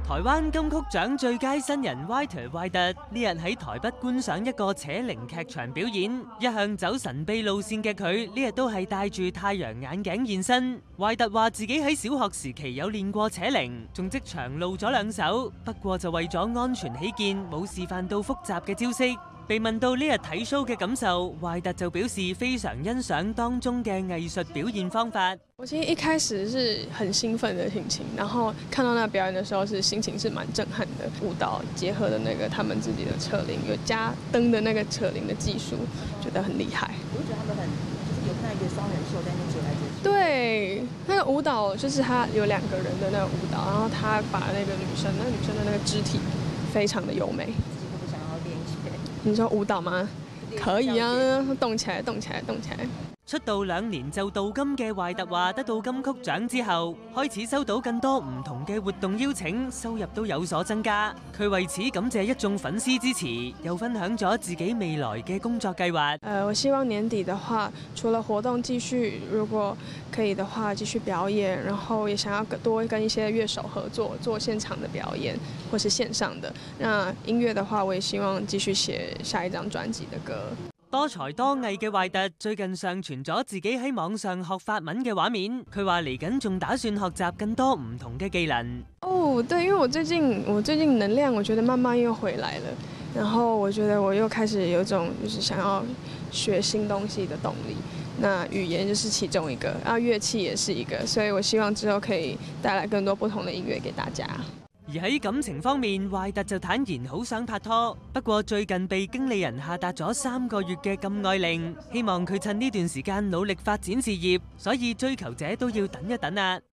台灣金曲獎最佳新人 Whiter 壞特呢日喺台北觀賞一個扯鈴劇場表演，一向走神秘路線嘅佢呢日都係戴住太陽眼鏡現身。壞特話自己喺小學時期有練過扯鈴，仲即場露咗2手，不過就為咗安全起見，冇示範到複雜嘅招式。被問到呢日睇 show 嘅感受，壞特就表示非常欣賞當中嘅藝術表現方法。 我其實一開始是很興奮的心情，然後看到那表演的時候，心情是蠻震撼的。舞蹈結合的那個他們自己的扯鈴，有加燈的那個扯鈴的技術，覺得很厲害。 我覺得他們就是有那個雙人秀在那邊來着。 對，那個舞蹈就是他有2個人的那個舞蹈，然後他把那個女生的那個肢體非常的優美。 自己會不會想要練起來？ 你說舞蹈嗎？可以啊，動起來，動起來，動起來。 出道2年就鍍金嘅壞特話，得到金曲獎之後，開始收到更多唔同嘅活動邀請，收入都有所增加。佢為此感謝一眾粉絲支持，又分享咗自己未來嘅工作計劃。 我希望年底的話，除了活動繼續，如果可以的話繼續表演，然後也想要多跟一些樂手合作，做現場的表演或是線上的。那音樂的話，我也希望繼續寫下一張專輯的歌。 多才多藝嘅壞特最近上傳咗自己喺網上學法文嘅畫面，佢話嚟緊仲打算學習更多唔同嘅技能。 哦，對，因為我最近能量，我覺得慢慢又回來了，然後我覺得我又開始有種就是想要學新東西的動力。那語言就是其中一個，然後樂器也是一個，所以我希望之後可以帶來更多不同的音樂給大家。 而喺感情方面，壞特就坦言好想拍拖，不過最近被經理人下達咗3個月嘅禁愛令，希望佢趁呢段時間努力發展事業，所以追求者都要等一等啊。